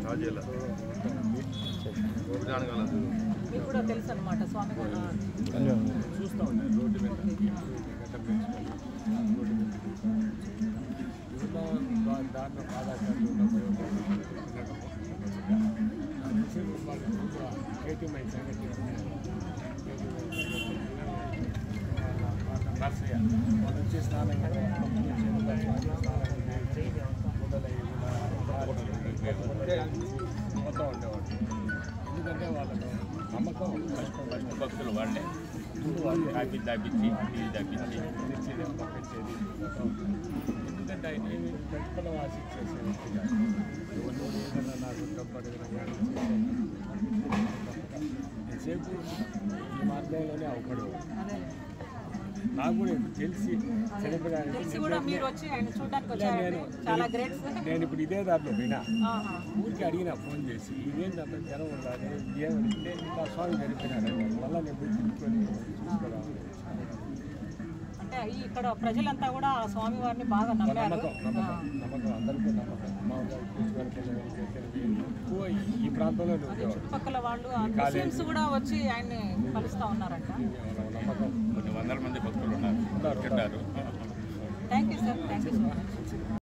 మీకు కూడా తెలుసు అన్నమాట స్వామి కూడా చూస్తూ ఉన్నాయి రోడ్డు మీద దాంట్లో పాదాచారులు నర్సయ్య వాళ్ళు వచ్చి స్నానం పోతూ ఉండేవాడు. ఎందుకంటే వాళ్ళకు నమ్మకం భక్తులు వాళ్ళే వాళ్ళు కాఫీ దాపించి టీలు దాపించి తెచ్చేది పంపించేది. ఎందుకంటే ఆయన ఏమి ప్రతిఫలం ఆశించేసే వ్యక్తి కాదు. ఎవరు ఏదైనా నాకు డబ్బు అడిగిన ఎంతసేపు ఈ మార్గంలోనే అవపడేవాడు. నాకు కూడా తెలిసి నేను ఇప్పుడు ఇదే దాంట్లో పోయినా ఊరికి అడిగినా ఫోన్ చేసి ఇదేంటి అంత జనం ఉండాలి ఏమంటే ఇంకా స్వామి జరిపినాడు మళ్ళీ నేను పోయి తిట్టుకొని చూసుకోవాలి. అంటే ఇక్కడ ప్రజలంతా కూడా స్వామి వారిని బాగా నమ్మారు. నమ్మకం అందరికీ నమ్మకం. ఎక్కువ ఈ ప్రాంతంలో చుట్టుపక్కల వాళ్ళు ముస్లిమ్స్ కూడా వచ్చి ఆయన్ని కలుస్తూ ఉన్నారంట. నమ్మకం. కొన్ని వందల మంది భక్తులు ఉన్నారు. Thank you sir. Thank you so much.